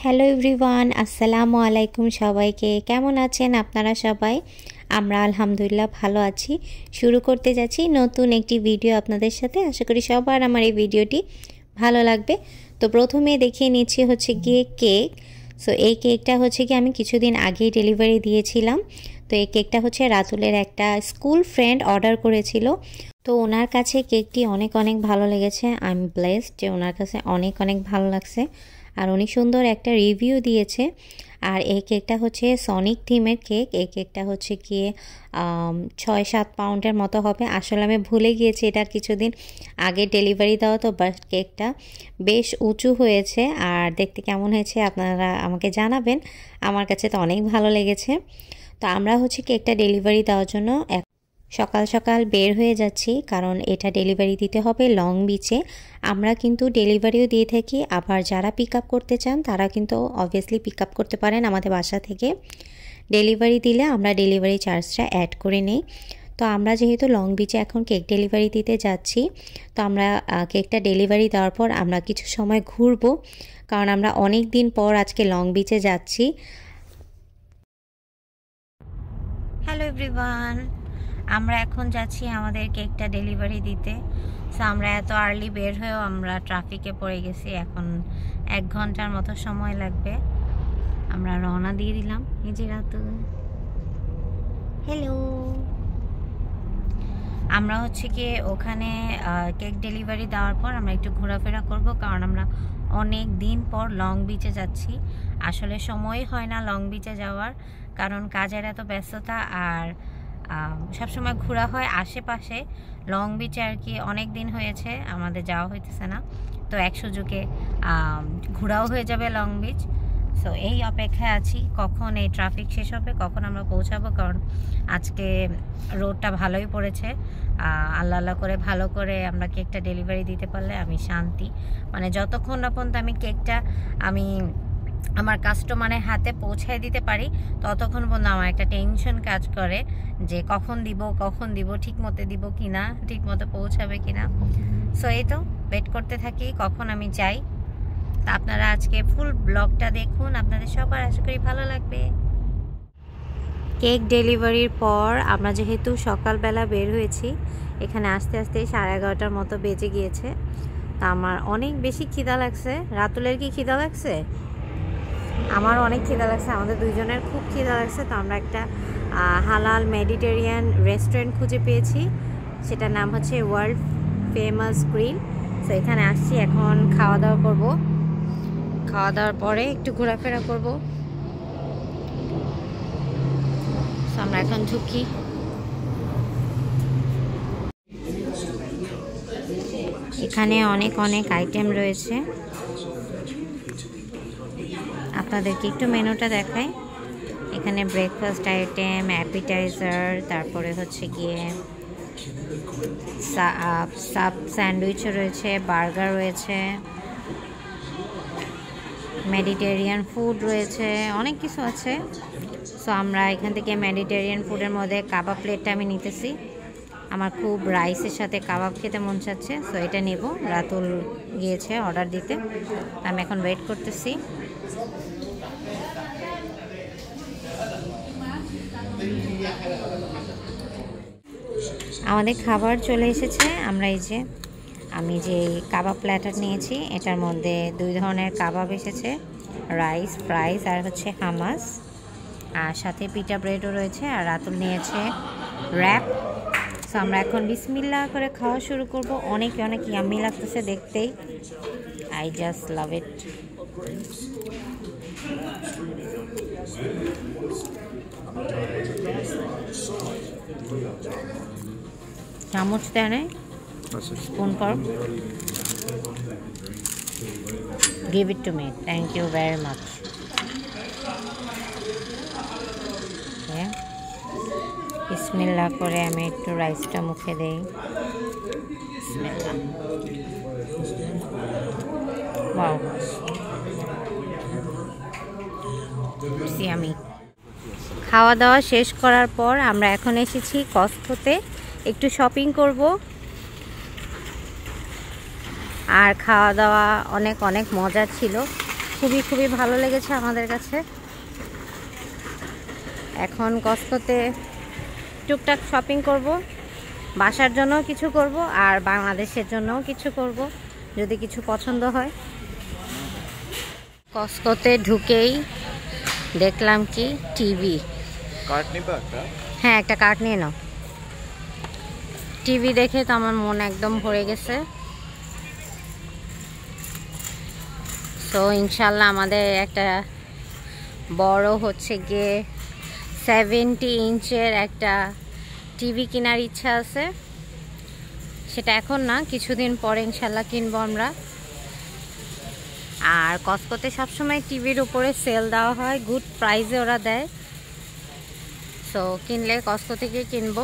Hello everyone, আসসালামু আলাইকুম। সবাইকে কেমন আছেন আপনারা সবাই? আমরা আলহামদুলিল্লাহ ভালো আছি। শুরু করতে যাচ্ছি নতুন একটি ভিডিও আপনাদের সাথে। আশা করি সবার আমার এই ভিডিওটি ভালো লাগবে। তো প্রথমে দেখিয়ে নিচ্ছি হচ্ছে গিয়ে কেক। সো এই কেকটা হচ্ছে কি আমি কিছুদিন আগেই ডেলিভারি দিয়েছিলাম। তো এই কেকটা হচ্ছে রাতুলের একটা স্কুল ফ্রেন্ড অর্ডার করেছিল। তো ওনার কাছে কেকটি অনেক অনেক ভালো লেগেছে। আই এম ব্লেসড যে ওনার কাছে অনেক অনেক ভালো লাগছে, আর উনি সুন্দর একটা রিভিউ দিয়েছে। আর এই কেকটা হচ্ছে সনিক থিমের কেক। এই কেকটা হচ্ছে গিয়ে 6-7 পাউন্ডের মতো হবে। আসলে আমি ভুলে গিয়েছি এটার কিছুদিন আগে ডেলিভারি দেওয়া, তো বাট কেকটা বেশ উঁচু হয়েছে। আর দেখতে কেমন হয়েছে আপনারা আমাকে জানাবেন। আমার কাছে তো অনেক ভালো লেগেছে। তো আমরা হচ্ছে কেকটা ডেলিভারি দেওয়ার জন্য সকাল সকাল বের হয়ে যাচ্ছি, কারণ এটা ডেলিভারি দিতে হবে লং বিচে। আমরা কিন্তু ডেলিভারিও দিয়ে থাকি, আবার যারা পিক আপ করতে চান তারা কিন্তু অবভিয়াসলি পিক আপ করতে পারেন আমাদের বাসা থেকে। ডেলিভারি দিলে আমরা ডেলিভারি চার্জটা অ্যাড করে নেই। তো আমরা যেহেতু লং বিচে এখন কেক ডেলিভারি দিতে যাচ্ছি, তো আমরা কেকটা ডেলিভারি দেওয়ার পর আমরা কিছু সময় ঘুরবো, কারণ আমরা অনেক দিন পর আজকে লং বিচে যাচ্ছি। হ্যালো এভরিওয়ান, আমরা এখন যাচ্ছি আমাদের কেকটা ডেলিভারি দিতে। সো আমরা এত আর্লি বের হয়েও আমরা ট্রাফিকে পড়ে গেছি। এখন 1 ঘন্টার মতো সময় লাগবে। আমরা রওনা দিয়ে দিলাম। এই যে রাতুল, হ্যালো। আমরা হচ্ছে কি ওখানে কেক ডেলিভারি দেওয়ার পর আমরা একটু ঘোরাফেরা করব, কারণ আমরা অনেক দিন পর লং বিচে যাচ্ছি। আসলে সময় হয় না লং বিচে যাওয়ার, কারণ কাজের এত ব্যস্ততা, আর সবসময় ঘোরা হয় আশেপাশে। লং বিচে আর কি অনেক দিন হয়েছে আমাদের যাওয়া হইতেছে না, তো এক সুযোগে ঘোরাও হয়ে যাবে লং বিচ। সো এই অপেক্ষায় আছি কখন এই ট্রাফিক শেষ হবে, কখন আমরা পৌঁছাবো, কারণ আজকে রোডটা ভালোই পড়েছে। আল্লাহ আল্লাহ করে ভালো করে আমরা কেকটা ডেলিভারি দিতে পারলে আমি শান্তি, মানে যতক্ষণ না পর্যন্ত আমি কেকটা আমার কাস্টমারের হাতে পৌঁছায় দিতে পারি ততক্ষণ পর্যন্ত আমার একটা টেনশন কাজ করে যে কখন দিব ঠিক মতো দিব কিনা, ঠিক মতো পৌঁছাবে কিনা। সো এই তো ওয়েট করতে থাকি কখন আমি যাই। তা আপনারা আজকে ফুল ব্লগটা দেখুন, আপনাদের সবার আশা করি ভালো লাগবে। কেক ডেলিভারির পর আমরা যেহেতু সকালবেলা বের হয়েছি, এখানে আস্তে আস্তে 11:30টার মতো বেজে গিয়েছে। তা আমার অনেক বেশি খিদা লাগছে। রাতুলের কি খিদা লাগছে? আমার অনেক খিদা লাগছে, আমাদের দুইজনের খুব খিদা লাগছে। তো আমরা একটা হালাল মেডিটেরিয়ান রেস্টুরেন্ট খুঁজে পেয়েছি, সেটার নাম হচ্ছে ওয়ার্ল্ড ফেমাস গ্রিল। তো এখানে আসছি, এখন খাওয়া দাওয়া করব। খাওয়া দাওয়ার পরে একটু ঘোরাফেরা করব। তো আমরা এখন ঢুকি। এখানে অনেক অনেক আইটেম রয়েছে, আপনাদেরকে একটু মেনুটা দেখাই। এখানে ব্রেকফাস্ট আইটেম, অ্যাপিটাইজার, তারপরে হচ্ছে গিয়ে সাব স্যান্ডউইচও রয়েছে, বার্গার রয়েছে, মেডিটেরিয়ান ফুড রয়েছে, অনেক কিছু আছে। সো আমরা এখান থেকে মেডিটেরিয়ান ফুডের মধ্যে কাবাব প্লেটটা আমি নিতেছি। আমার খুব রাইসের সাথে কাবাব খেতে মন চাচ্ছে, সো এটা নেব। রাতুল গিয়েছে অর্ডার দিতে, আমি এখন ওয়েট করতেছি। আমাদের খাবার চলে এসেছে। আমরা আমি যে কাবাব প্ল্যাটার নিয়েছি, এটার মধ্যে 2 ধরনের কাবাব এসেছে, রাইস, ফ্রাইস আর হচ্ছে হামাস, আর সাথে পিটা ব্রেডও রয়েছে। আর রাতুল নিয়েছে র্যাপ। সো আমরা এখন বিসমিল্লাহ করে খাওয়া শুরু করব। অনেক অনেক ইয়াম্মি লাগতেছে দেখতেই। I just love it. চামচ দেয় নাই, spoon for. Give it to me, thank you very much. বিসমিল্লাহ করে আমি একটু রাইসটা মুখে দেই। বিসমিল্লাহ। ওয়াও, আমি খাওয়া দাওয়া শেষ করার পর আমরা এখন এসেছি কস্টকোতে একটু শপিং করব। আর খাওয়া দাওয়া অনেক অনেক মজা ছিল। খুবই খুবই ভালো লেগেছে আমাদের কাছে। এখন কস্কোতে টুকটাক শপিং করব, বাসার জন্য কিছু করব আর বাংলাদেশের জন্যও কিছু করব যদি কিছু পছন্দ হয়। কস্কোতে ঢুকেই দেখলাম কি টিভি। কার্ড নিবা একটা? হ্যাঁ, একটা কার্ড নিয়ে নাও। টিভি দেখে তো আমার মন একদম ভরে গেছে। সো ইনশাল্লাহ আমাদের একটা বড় হচ্ছে গিয়ে 70 ইঞ্চের একটা টিভি কেনার ইচ্ছা আছে। সেটা এখন না, কিছুদিন পরে ইনশাল্লাহ কিনবো আমরা। আর কস্কোতে সবসময় টিভির উপরে সেল দেওয়া হয়, গুড প্রাইসে ওরা দেয়। সো কিনলে কস্কো থেকে কিনবো।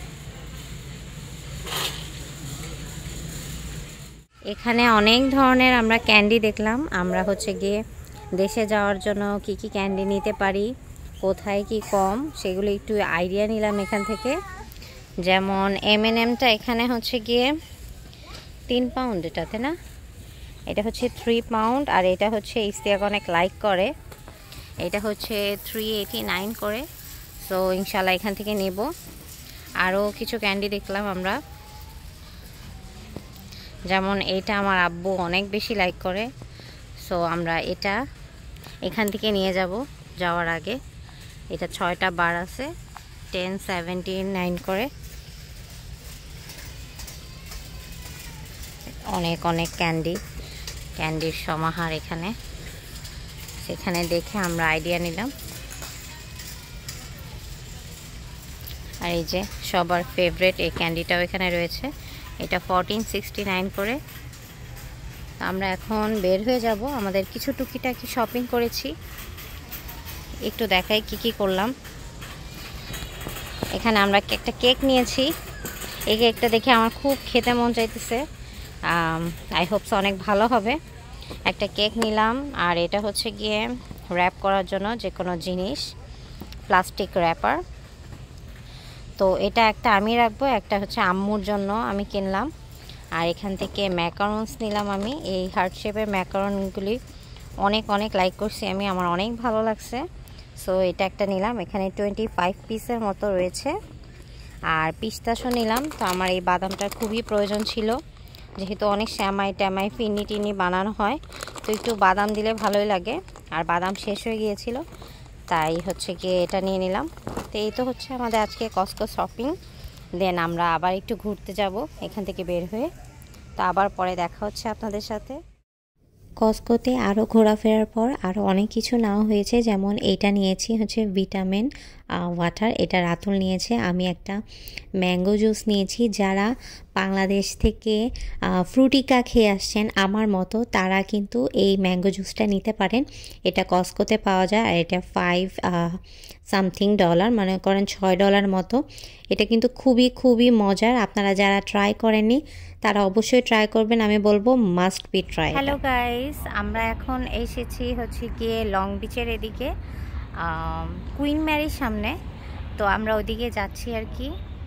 এখানে অনেক ধরনের আমরা ক্যান্ডি দেখলাম। আমরা হচ্ছে গিয়ে দেশে যাওয়ার জন্য কি কি ক্যান্ডি নিতে পারি, কোথায় কি কম, সেগুলো একটু আইডিয়া নিলাম এখান থেকে। যেমন M&Mটা এখানে হচ্ছে গিয়ে 3 পাউন্ড, এটাতে না, এটা হচ্ছে 3 পাউন্ড। আর এটা হচ্ছে ইস্তিয়াক অনেক লাইক করে, এটা হচ্ছে 389 করে। সো ইনশাল্লাহ এখান থেকে নেব। আরও কিছু ক্যান্ডি দেখলাম আমরা, যেমন এটা আমার আব্বু অনেক বেশি লাইক করে। সো আমরা এটা এখান থেকে নিয়ে যাব যাওয়ার আগে। এটা 6টা বার আছে, 10.79 করে। অনেক অনেক ক্যান্ডির সমাহার এখানে। সেখানে দেখে আমরা আইডিয়া নিলাম। আর এই যে সবার ফেভারিট এই ক্যান্ডিটাও এখানে রয়েছে, এটা 14.69 করে। আমরা এখন বের হয়ে যাব। আমাদের কিছু টুকিটাকি শপিং করেছি, একটু দেখাই কি কি করলাম। এখানে আমরা একটা কেক নিয়েছি। এই কেকটা দেখে আমার খুব খেতে মন চাইতেছে। আই হোপস অনেক ভালো হবে। একটা কেক নিলাম। আর এটা হচ্ছে গিয়ে র্যাপ করার জন্য যে কোনো জিনিস, প্লাস্টিক র্যাপার। তো এটা একটা আমি রাখবো, একটা হচ্ছে আম্মুর জন্য আমি কিনলাম। আর এখান থেকে ম্যাকারনস নিলাম আমি। এই হার্ট শেপের ম্যাকারনগুলি অনেক অনেক লাইক করছি আমি, আমার অনেক ভালো লাগছে। সো এটা একটা নিলাম। এখানে 25 পিসের মতো রয়েছে। আর পিস্তাশও নিলাম। তো আমার এই বাদামটার খুবই প্রয়োজন ছিল, যেহেতু অনেক শ্যামাই ট্যামাই ফিরনি টিনি বানানো হয়, তো একটু বাদাম দিলে ভালোই লাগে। আর বাদাম শেষ হয়ে গিয়েছিল, তাই হচ্ছে গিয়ে এটা নিয়ে নিলাম। তো এই তো হচ্ছে আমাদের আজকে কস্কো শপিং। দেন আমরা আবার একটু ঘুরতে যাব এখান থেকে বের হয়ে। তো আবার পরে দেখা হচ্ছে আপনাদের সাথে। কস্কোতে আরও ঘোরাফেরার পর আরও অনেক কিছু নেওয়া হয়েছে। যেমন এইটা নিয়েছি হচ্ছে ভিটামিন ওয়াটার, এটা রাতুল নিয়েছে। আমি একটা ম্যাঙ্গো জুস নিয়েছি। যারা বাংলাদেশ থেকে ফ্রুটিকা খেয়ে আসছেন আমার মতো, তারা কিন্তু এই ম্যাঙ্গো জুসটা নিতে পারেন। এটা কস্কোতে পাওয়া যায়। আর এটা $5 মনে করেন $6 মতো। এটা কিন্তু খুবই খুবই মজার। আপনারা যারা ট্রাই করেননি তারা অবশ্যই ট্রাই করবেন, আমি বলবো must be try. Hello guys, আমরা এখন এসেছি হচ্ছে গিয়ে লং বিচের এদিকে, কুইন ম্যারির সামনে। তো আমরা ওদিকে যাচ্ছি আর কি।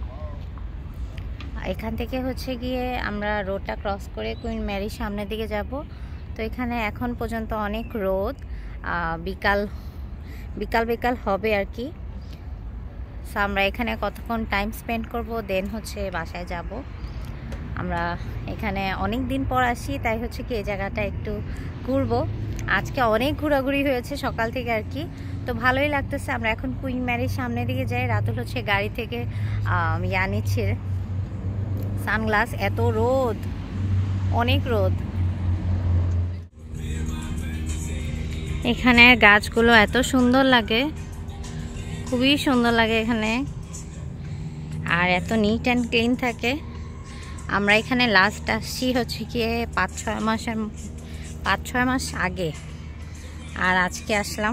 এখান থেকে হচ্ছে গিয়ে আমরা রোডটা ক্রস করে কুইন ম্যারির সামনের দিকে যাব। তো এখানে এখন পর্যন্ত অনেক রোদ, বিকাল হবে আর কি। সো আমরা এখানে কতক্ষণ টাইম স্পেন্ড করব, দেন হচ্ছে বাসায় যাব। আমরা এখানে অনেক দিন পর আসি, তাই হচ্ছে কি এই জায়গাটা একটু ঘুরবো। আজকে অনেক ঘোরাঘুরি হয়েছে সকাল থেকে আর কি, তো ভালোই লাগতেছে। আমরা এখন কুইন ম্যারির সামনের দিকে যাই। রাতুল হচ্ছে গাড়ি থেকে নিচ্ছে সানগ্লাস। এত রোদ, অনেক রোদ। এখানে গাছগুলো এত সুন্দর লাগে, খুবই সুন্দর লাগে এখানে। আর এত নিট অ্যান্ড ক্লিন থাকে। আমরা এখানে লাস্ট আসছি হচ্ছে গিয়ে 5-6 মাস আগে, আর আজকে আসলাম।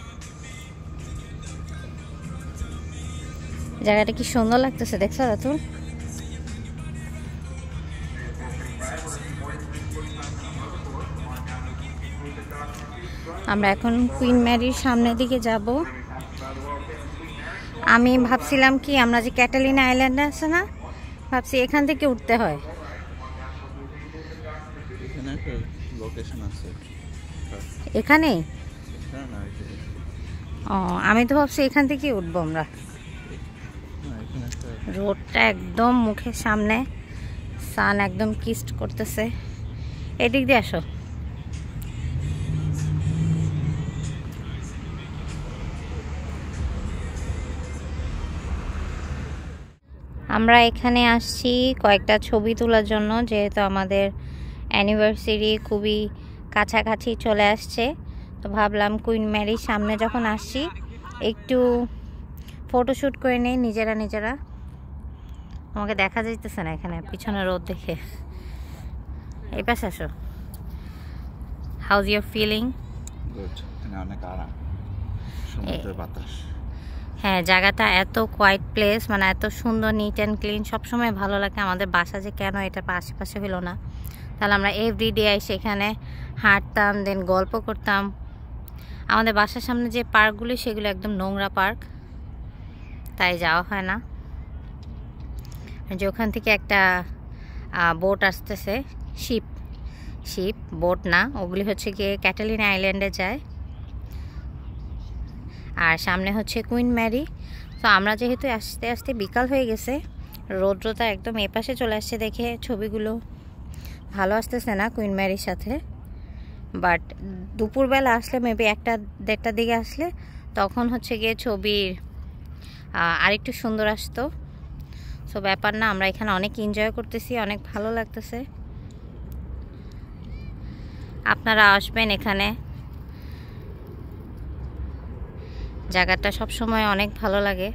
জায়গাটা কি সুন্দর লাগতেছে, দেখছো রাতুল? আমরা এখন কুইন ম্যারির সামনের দিকে যাব। আমি ভাবছিলাম কি, আমরা যে ক্যাটালিনা আইল্যান্ডে আছে না, ভাবছি এখান থেকে উঠতে হয়। এখানে একটা লোকেশন আছে। এখানেই? ও, আমি তো ভাবছি এখান থেকে উঠবো আমরা। রোডটা একদম মুখের সামনে, সান একদম কিস্ট করতেছে। এদিক দিয়ে আসো। আমরা এখানে আসছি কয়েকটা ছবি তোলার জন্য, যেহেতু আমাদের অ্যানিভার্সারি খুবই কাছাকাছি চলে আসছে। তো ভাবলাম কুইন ম্যারির সামনে যখন আসছি একটু ফটোশ্যুট করে নেই নিজেরা। আমাকে দেখা যাইতেছে না এখানে, পিছনে রোদ দেখে। এই পাশে আসো। How's your feeling? হ্যাঁ, জায়গাটা এত কোয়াইট প্লেস, মানে এত সুন্দর, নিট অ্যান্ড ক্লিন। সবসময় ভালো লাগে। আমাদের বাসা যে কেন এটা আশেপাশে হলো না, তাহলে আমরা এভরিডে এসে এখানে হাঁটতাম, দেন গল্প করতাম। আমাদের বাসার সামনে যে পার্কগুলি সেগুলো একদম নোংরা পার্ক, তাই যাওয়া হয় না। যে ওখান থেকে একটা বোট আসতেছে, শিপ বোট না, ওগুলি হচ্ছে গিয়ে ক্যাটালিনা আইল্যান্ডে যায়। আর সামনে হচ্ছে কুইন ম্যারি। তো আমরা যেহেতু আস্তে আস্তে বিকাল হয়ে গেছে, রৌদ্রটা একদম এপাশে চলে আসছে দেখে ছবিগুলো ভালো আসতেছে না কুইন ম্যারির সাথে। বাট দুপুরবেলা আসলে, মেবি 1-1:30টার দিকে আসলে, তখন হচ্ছে গিয়ে ছবির আরেকটু সুন্দর আসতো। সো ব্যাপার না, আমরা এখানে অনেক এনজয় করতেছি, অনেক ভালো লাগতেছে। আপনারা আসবেন এখানে, জায়গাটা সব সময় অনেক ভালো লাগে।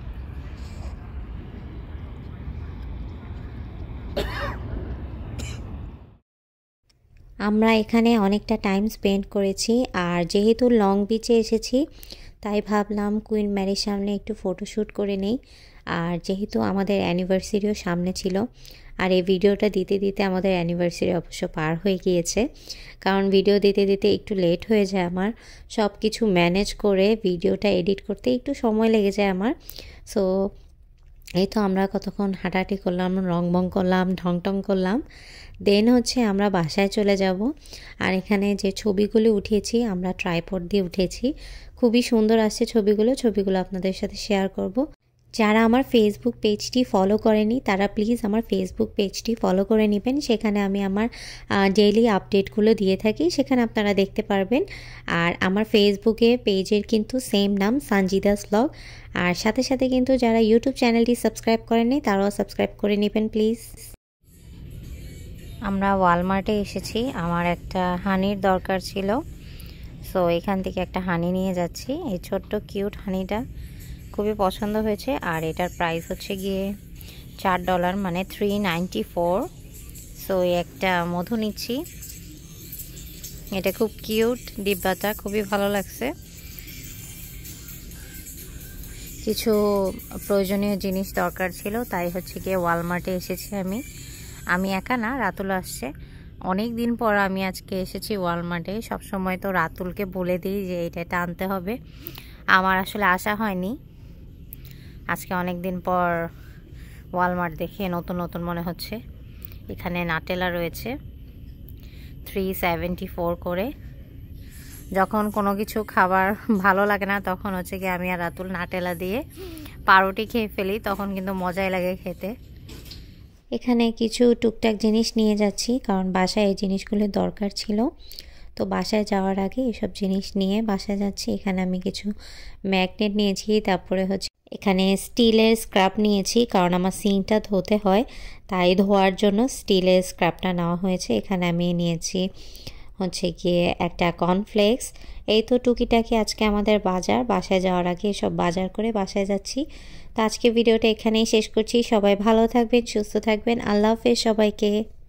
আমরা এখানে অনেকটা টাইম স্পেন্ড করেছি, আর যেহেতু লং বিচে এসেছি তাই ভাবলাম কুইন ম্যারির সামনে একটু ফটোশ্যুট করে নেই। আর যেহেতু আমাদের অ্যানিভার্সারিও সামনে ছিল, আর এই ভিডিওটা দিতে দিতে আমাদের অ্যানিভার্সারি অবশ্য পার হয়ে গিয়েছে, কারণ ভিডিও দিতে দিতে একটু লেট হয়ে যায় আমার। সব কিছু ম্যানেজ করে ভিডিওটা এডিট করতে একটু সময় লেগে যায় আমার। সো এই তো আমরা কতক্ষণ হাঁটাহাঁটি করলাম, রং করলাম, ঢং করলাম, দেন হচ্ছে আমরা বাসায় চলে যাব। আর এখানে যে ছবিগুলো উঠিয়েছি আমরা ট্রাইপড দিয়ে উঠেছি, খুবই সুন্দর আসছে ছবিগুলো আপনাদের সাথে শেয়ার করব। যারা আমার ফেসবুক পেজটি ফলো করেনি তারা প্লিজ আমার ফেসবুক পেজটি ফলো করে নেবেন। সেখানে আমি আমার ডেইলি আপডেটগুলো দিয়ে থাকি, সেখানে আপনারা দেখতে পারবেন। আর আমার ফেসবুকে পেজের কিন্তু সেম নাম, সঞ্জিদাস ব্লগ। আর সাথে সাথে কিন্তু যারা ইউটিউব চ্যানেলটি সাবস্ক্রাইব করেননি তারাও সাবস্ক্রাইব করে নেবেন প্লিজ। আমরা ওয়ালমার্টে এসেছি, আমার একটা হানির দরকার ছিল। সো এখান থেকে একটা হানি নিয়ে যাচ্ছি। এই ছোট্ট কিউট হানিটা খুবই পছন্দ হয়েছে, আর এটার প্রাইস হচ্ছে গিয়ে $4, মানে $3.94। সো একটা মধু নিচ্ছি, এটা খুব কিউট, ডিব্বাটা খুবই ভালো লাগছে। কিছু প্রয়োজনীয় জিনিস দরকার ছিল, তাই হচ্ছে গিয়ে ওয়ালমার্টে এসেছি। আমি একা না, রাতুল আসছে। অনেক দিন পর আমি আজকে এসেছি ওয়ালমার্টে। সবসময় তো রাতুলকে বলে দিই যে এটা আনতে হবে, আমার আসলে আসা হয়নি। আজকে অনেক দিন পর ওয়ালমার্ট দেখে নতুন মনে হচ্ছে। এখানে নাটেলা রয়েছে $3.74 করে। যখন কোনো কিছু খাবার ভালো লাগে না তখন হচ্ছে কি আমি আর রাতুল নাটেলা দিয়ে পাউরুটি খেয়ে ফেলি, তখন কিন্তু মজাই লাগে খেতে। এখানে কিছু টুকটাক জিনিস নিয়ে যাচ্ছি, কারণ বাসায় এই জিনিসগুলো দরকার ছিল। তো বাসায় যাওয়ার আগে এসব জিনিস নিয়ে বাসায় যাচ্ছি। এখানে আমি কিছু ম্যাগনেট নিয়েছি, তারপরে হচ্ছে এখানে স্টিলের স্ক্রাব নিয়েছি, কারণ আমার সিঙ্কটা ধুতে হয়, তাই ধোয়ার জন্য স্টিলের স্ক্রাবটা নেওয়া হয়েছে। এখানে আমি নিয়েছি হচ্ছে গিয়ে একটা কর্নফ্লেক্স। এই তো টুকিটাকি আজকে আমাদের বাসায় যাওয়ার আগে সব বাজার করে বাসায় যাচ্ছি। তো আজকে ভিডিওটা এখানেই শেষ করছি। সবাই ভালো থাকবেন, সুস্থ থাকবেন। আল্লাহ হাফেজ সবাইকে।